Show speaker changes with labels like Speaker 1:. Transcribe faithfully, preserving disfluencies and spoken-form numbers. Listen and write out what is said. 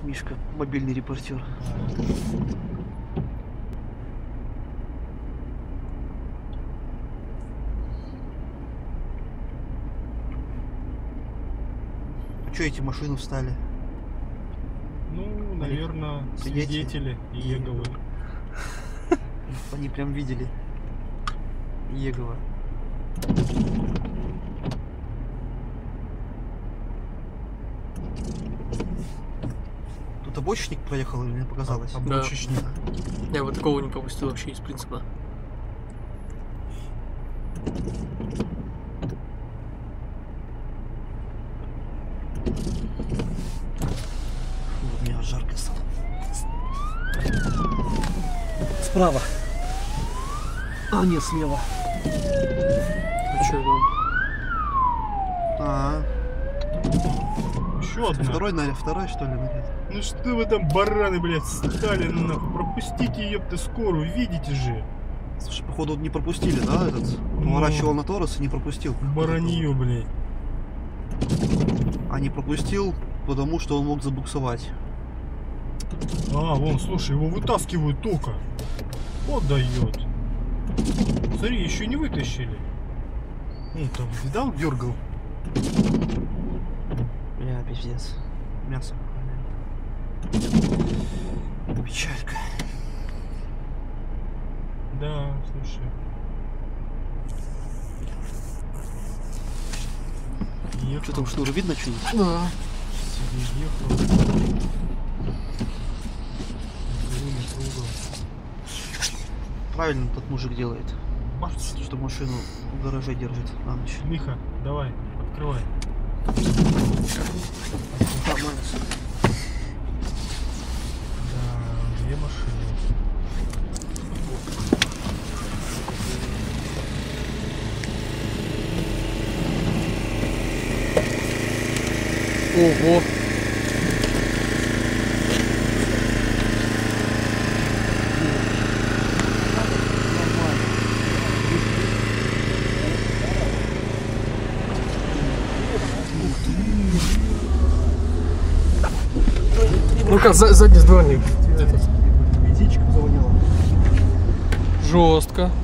Speaker 1: Мишка, мобильный репортер. А что эти машины встали?
Speaker 2: Ну, наверное, свидетели Иеговы.
Speaker 1: Они прям видели Иегова. Тут обочечник проехал или мне показалось?
Speaker 2: Обочечник.
Speaker 3: Да. Я вот такого не пропустил вообще из принципа.
Speaker 1: Вот мне жарко стало. Справа. А, нет, слева.
Speaker 3: А что это?
Speaker 1: А,
Speaker 2: Еще одна.
Speaker 1: второй, наверное, второй что ли, наряд?
Speaker 2: Ну что вы там, бараны, блядь, стали нахуй? Пропустите, ёпта, скорую, видите же.
Speaker 1: Слушай, походу не пропустили, да, этот? Поворачивал на Торос и не пропустил.
Speaker 2: Баранью, блядь.
Speaker 1: А не пропустил, потому что он мог забуксовать.
Speaker 2: А, вон, слушай, его вытаскивают только. Вот дает. Смотри, еще не вытащили. Ну там, видал, дергал.
Speaker 1: Бля, пиздец. Мясо. Печалька.
Speaker 2: Да, слушай. Ехал.
Speaker 1: Что там, шнур видно что-нибудь?
Speaker 3: Да.
Speaker 2: Себе ехал.
Speaker 1: Правильно тот мужик делает,
Speaker 2: Бац.
Speaker 1: что машину в гараже держит на ночь.
Speaker 2: Миха, давай, открывай.
Speaker 1: Нормально.
Speaker 2: Да, две машины.
Speaker 3: Ого. Ну-ка, за задний дворник. Этот.
Speaker 1: Птичка завоняла.
Speaker 3: Жестко.